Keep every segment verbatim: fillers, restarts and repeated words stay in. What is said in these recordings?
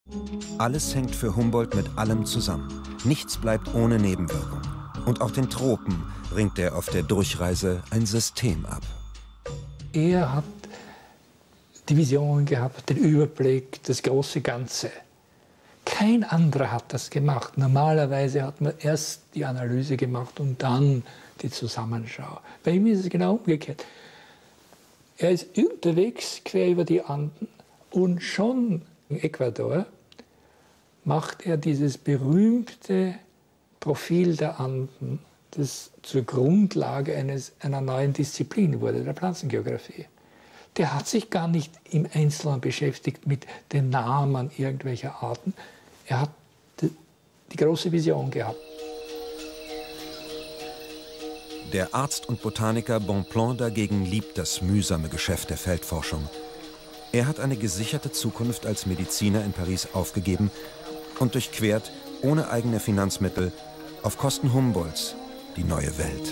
Alles hängt für Humboldt mit allem zusammen. Nichts bleibt ohne Nebenwirkung. Und auch den Tropen bringt er auf der Durchreise ein System ab. Er hat die Vision gehabt, den Überblick, das große Ganze. Kein anderer hat das gemacht. Normalerweise hat man erst die Analyse gemacht und dann die Zusammenschau. Bei ihm ist es genau umgekehrt. Er ist unterwegs quer über die Anden und schon in Ecuador macht er dieses berühmte Profil der Anden, das zur Grundlage eines, einer neuen Disziplin wurde, der Pflanzengeographie. Der hat sich gar nicht im Einzelnen beschäftigt mit den Namen irgendwelcher Arten. Er hat die, die große Vision gehabt. Der Arzt und Botaniker Bonpland dagegen liebt das mühsame Geschäft der Feldforschung. Er hat eine gesicherte Zukunft als Mediziner in Paris aufgegeben und durchquert, ohne eigene Finanzmittel, auf Kosten Humboldts, die neue Welt.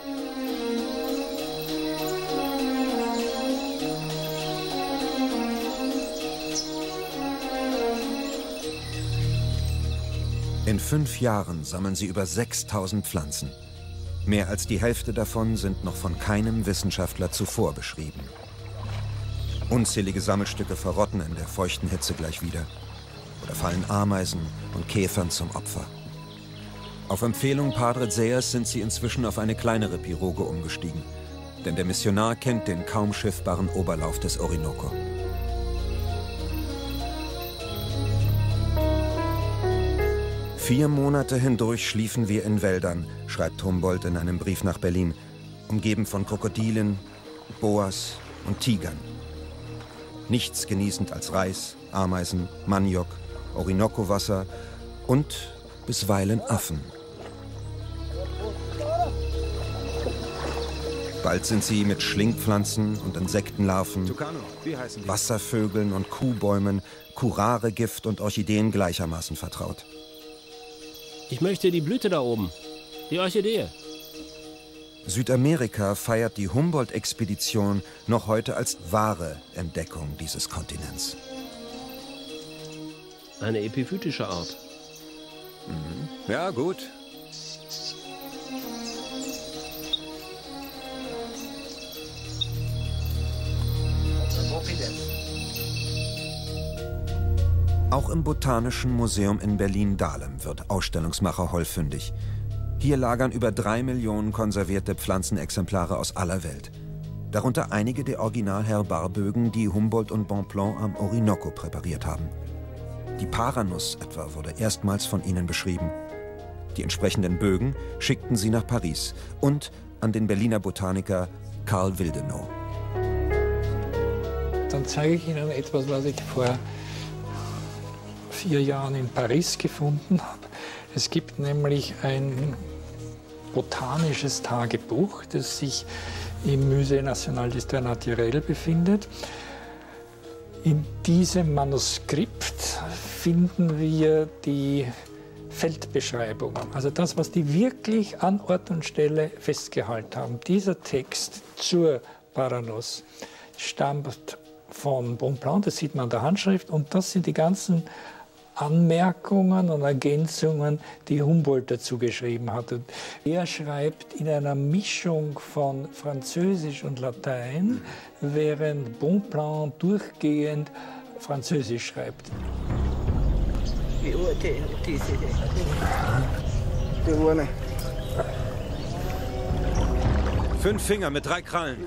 In fünf Jahren sammeln sie über sechstausend Pflanzen. Mehr als die Hälfte davon sind noch von keinem Wissenschaftler zuvor beschrieben. Unzählige Sammelstücke verrotten in der feuchten Hitze gleich wieder oder fallen Ameisen und Käfern zum Opfer. Auf Empfehlung Padre Zayas sind sie inzwischen auf eine kleinere Piroge umgestiegen, denn der Missionar kennt den kaum schiffbaren Oberlauf des Orinoco. Vier Monate hindurch schliefen wir in Wäldern, schreibt Humboldt in einem Brief nach Berlin, umgeben von Krokodilen, Boas und Tigern. Nichts genießend als Reis, Ameisen, Maniok, Orinoco-Wasser und bisweilen Affen. Bald sind sie mit Schlingpflanzen und Insektenlarven, Wasservögeln und Kuhbäumen, Curare-Gift und Orchideen gleichermaßen vertraut. Ich möchte die Blüte da oben, die Orchidee. Südamerika feiert die Humboldt-Expedition noch heute als wahre Entdeckung dieses Kontinents. Eine epiphytische Art. Mhm. Ja, gut. Auch im Botanischen Museum in Berlin-Dahlem wird Ausstellungsmacher Holl fündig. Hier lagern über drei Millionen konservierte Pflanzenexemplare aus aller Welt. Darunter einige der Original-Herbarbögen, die Humboldt und Bonpland am Orinoco präpariert haben. Die Paranuss etwa wurde erstmals von ihnen beschrieben. Die entsprechenden Bögen schickten sie nach Paris und an den Berliner Botaniker Karl Willdenow. Dann zeige ich Ihnen etwas, was ich vor vier Jahren in Paris gefunden habe. Es gibt nämlich ein botanisches Tagebuch, das sich im Musée National d'Histoire Naturelle befindet. In diesem Manuskript finden wir die Feldbeschreibungen, also das, was die wirklich an Ort und Stelle festgehalten haben. Dieser Text zur Paranuss stammt von Bonpland, das sieht man an der Handschrift, und das sind die ganzen Anmerkungen und Ergänzungen, die Humboldt dazu geschrieben hat. Und er schreibt in einer Mischung von Französisch und Latein, während Bonpland durchgehend Französisch schreibt. Fünf Finger mit drei Krallen.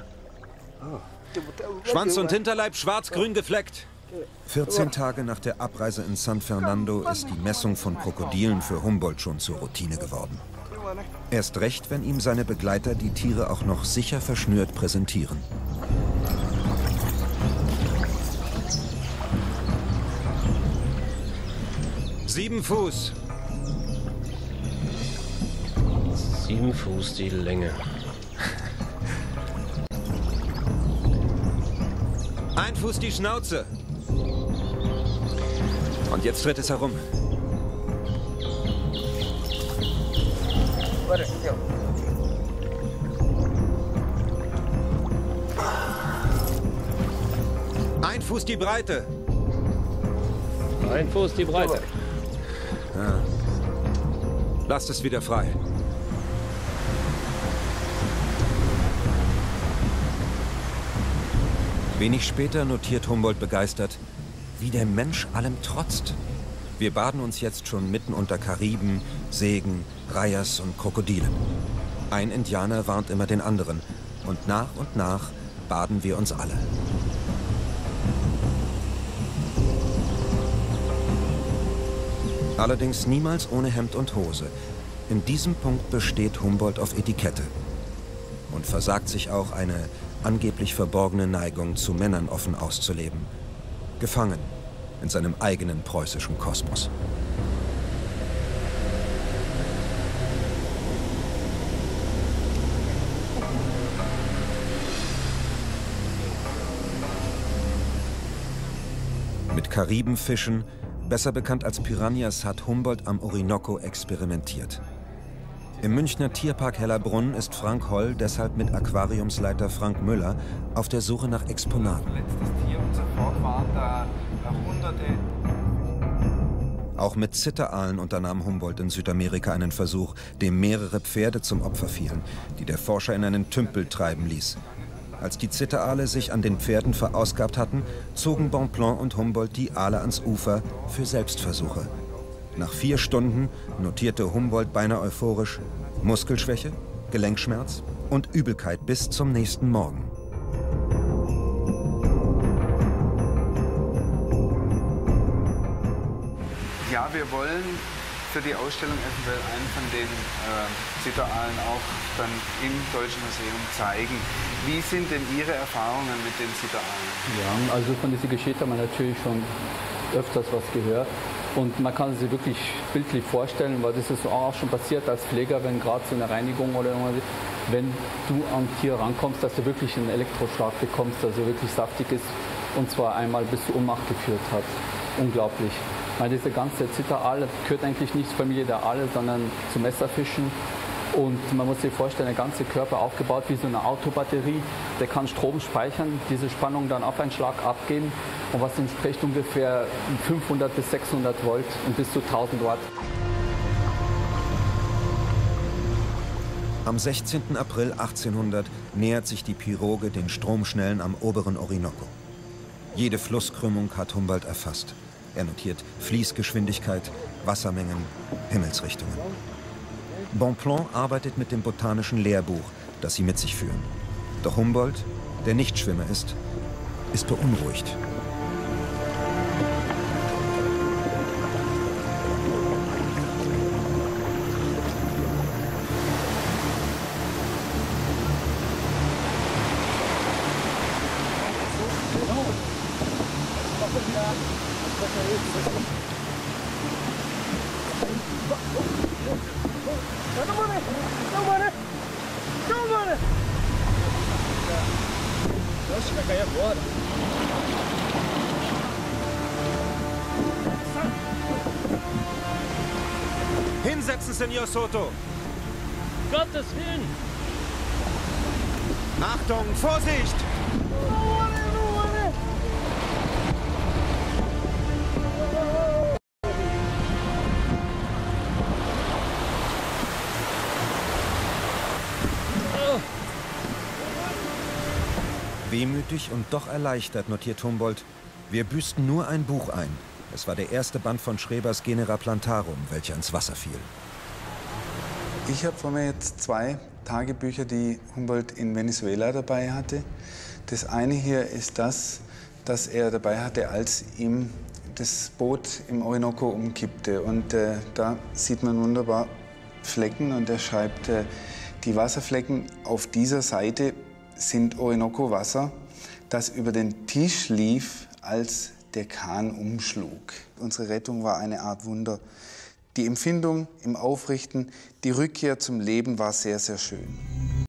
Schwanz und Hinterleib schwarz-grün gefleckt. vierzehn Tage nach der Abreise in San Fernando ist die Messung von Krokodilen für Humboldt schon zur Routine geworden. Erst recht, wenn ihm seine Begleiter die Tiere auch noch sicher verschnürt präsentieren. Sieben Fuß. Sieben Fuß die Länge. Ein Fuß die Schnauze. Und jetzt dreht es herum. Ein Fuß die Breite. Ein Fuß die Breite. Ja. Lasst es wieder frei. Wenig später notiert Humboldt begeistert, wie der Mensch allem trotzt. Wir baden uns jetzt schon mitten unter Kariben, Segen, Rayas und Krokodilen. Ein Indianer warnt immer den anderen und nach und nach baden wir uns alle. Allerdings niemals ohne Hemd und Hose. In diesem Punkt besteht Humboldt auf Etikette und versagt sich auch eine angeblich verborgene Neigung, zu Männern offen auszuleben. Gefangen in seinem eigenen preußischen Kosmos. Mit Karibenfischen, besser bekannt als Piranhas, hat Humboldt am Orinoco experimentiert. Im Münchner Tierpark Hellerbrunn ist Frank Holl deshalb mit Aquariumsleiter Frank Müller auf der Suche nach Exponaten. Auch mit Zitteraalen unternahm Humboldt in Südamerika einen Versuch, dem mehrere Pferde zum Opfer fielen, die der Forscher in einen Tümpel treiben ließ. Als die Zitteraale sich an den Pferden verausgabt hatten, zogen Bonpland und Humboldt die Aale ans Ufer für Selbstversuche. Nach vier Stunden notierte Humboldt beinahe euphorisch Muskelschwäche, Gelenkschmerz und Übelkeit bis zum nächsten Morgen. Ja, wir wollen für die Ausstellung eventuell einen von den äh, Zitteraalen auch dann im Deutschen Museum zeigen. Wie sind denn Ihre Erfahrungen mit den Zitteraalen? Ja, also von dieser Geschichte haben wir natürlich schon öfters was gehört. Und man kann sich wirklich bildlich vorstellen, weil das ist auch schon passiert als Pfleger, wenn gerade so eine Reinigung oder irgendwas, wenn du am Tier rankommst, dass du wirklich einen Elektroschlag bekommst, also wirklich saftig ist und zwar einmal bis zur Ohnmacht geführt hat. Unglaublich. Weil diese ganze Zitteraal gehört eigentlich nicht zur Familie der Aale, sondern zu Messerfischen. Und man muss sich vorstellen, der ganze Körper aufgebaut wie so eine Autobatterie. Der kann Strom speichern, diese Spannung dann auf einen Schlag abgeben. Und was entspricht ungefähr fünfhundert bis sechshundert Volt und bis zu tausend Watt. Am sechzehnten April achtzehnhundert nähert sich die Piroge den Stromschnellen am oberen Orinoco. Jede Flusskrümmung hat Humboldt erfasst. Er notiert Fließgeschwindigkeit, Wassermengen, Himmelsrichtungen. Bonpland arbeitet mit dem botanischen Lehrbuch, das sie mit sich führen. Doch Humboldt, der Nichtschwimmer ist, ist beunruhigt. Hinsetzen, Senor Soto! Gottes Willen! Achtung, Vorsicht! Wehmütig und doch erleichtert notiert Humboldt, wir büßten nur ein Buch ein. Es war der erste Band von Schrebers Genera Plantarum, welcher ins Wasser fiel. Ich habe vor mir jetzt zwei Tagebücher, die Humboldt in Venezuela dabei hatte. Das eine hier ist das, das er dabei hatte, als ihm das Boot im Orinoco umkippte. Und äh, da sieht man wunderbar Flecken und er schreibt, äh, die Wasserflecken auf dieser Seite sind Orinoco-Wasser, das über den Tisch lief, als der Kahn umschlug. Unsere Rettung war eine Art Wunder. Die Empfindung im Aufrichten, die Rückkehr zum Leben war sehr, sehr schön.